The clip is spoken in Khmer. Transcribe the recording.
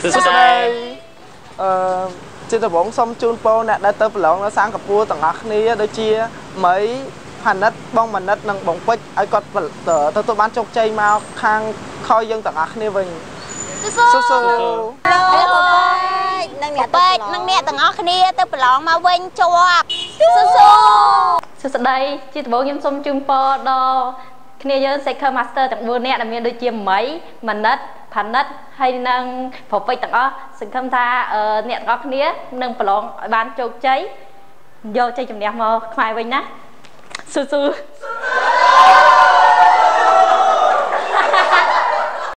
សួស្តីជាដំបងសុំជូនពរអ្នកដែលទៅប្រឡងនៅសាងកពួរទាំងអស់គ្នាដូចជាមីផានិតបងមនិតនិងបងពេជ្រឲ្យគាត់ទទួលបានជោគជ័យមកខាងខយយើងទាំងអស់គ្នាវិញស៊ូនឹងអ្នកពេជ្រនឹងអ្នកទាំងអស់គ្នាទៅប្រឡងមកវិញជាប់សួស្តីជាដំបងខ្ញុំសូមជូនពរដល់គ្នាយើង Seeker Master ទាំង4នាក់ដែលមានដូចជាមីមនិតផានិតហើយនឹងប្រពេចទាំងអស់សង្ឃឹមថាអ្នកទាំងអស់គ្នានឹងប្រឡងឲ្យបានជោគជ័យយកជ័យជំនះមកខ្មែរវិញណាស៊ូ